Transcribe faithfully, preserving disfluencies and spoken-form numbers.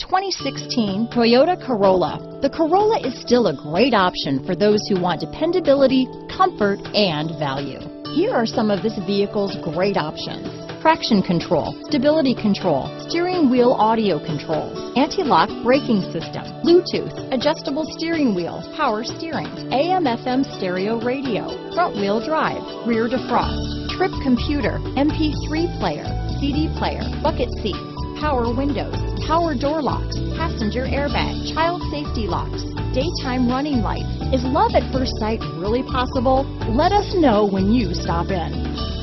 twenty sixteen Toyota Corolla. The Corolla is still a great option for those who want dependability, comfort, and value. Here are some of this vehicle's great options: traction control, stability control, steering wheel audio controls, anti-lock braking system, Bluetooth, adjustable steering wheel, power steering, A M F M stereo radio, front wheel drive, rear defrost, trip computer, M P three player, C D player, bucket seats, power windows, power door locks, passenger airbag, child safety locks, daytime running lights. Is love at first sight really possible? Let us know when you stop in.